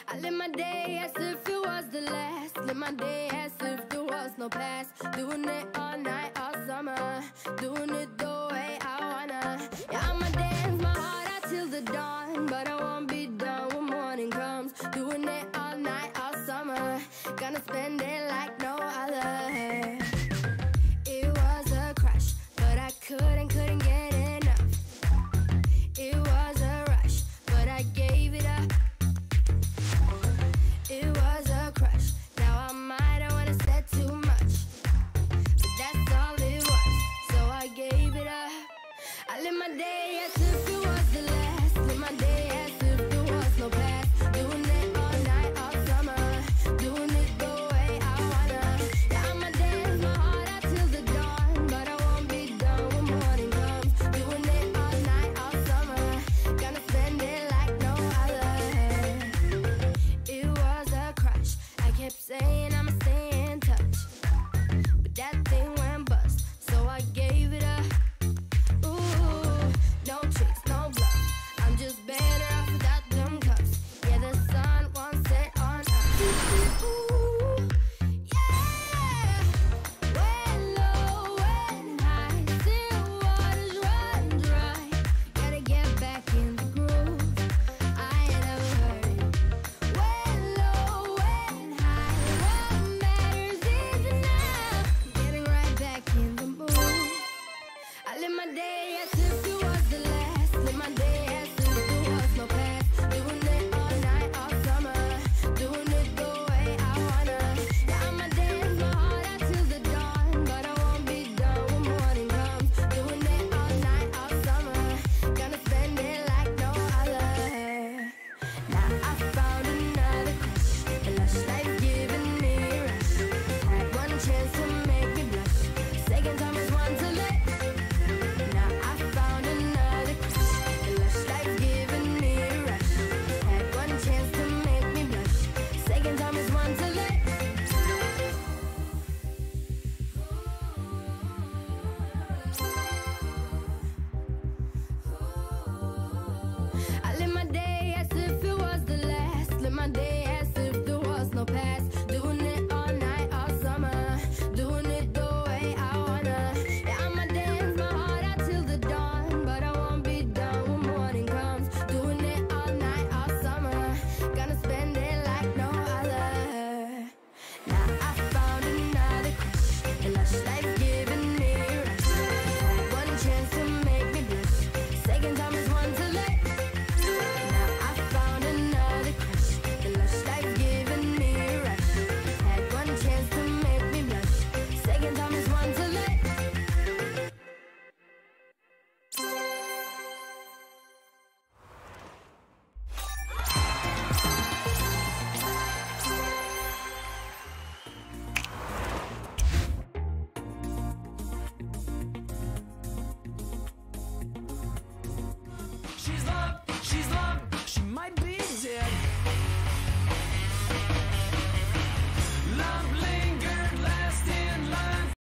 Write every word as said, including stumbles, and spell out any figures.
I live my day as if it was the last. Live my day as if there was no past. Doing it all night, all summer. Doing it the way I wanna. Yeah, I'ma dance my heart out till the dawn, but I won't be done when morning comes. Doing it all night, all summer. Gonna spend it like no other. It was a crush, but I couldn't, couldn't get enough. It was a rush, but I gave it up. It was a crush, now I might have wanna said too much, but that's all it was, so I gave it up. I live my day as if it was the last. Live my day as if there was no past. Doing it all night, all summer. Doing it the way I wanna. Yeah, I'ma dance my heart out till the dawn, but I won't be done when morning comes. Doing it all night, all summer. Gonna spend it like no other. It was a crush, I kept saying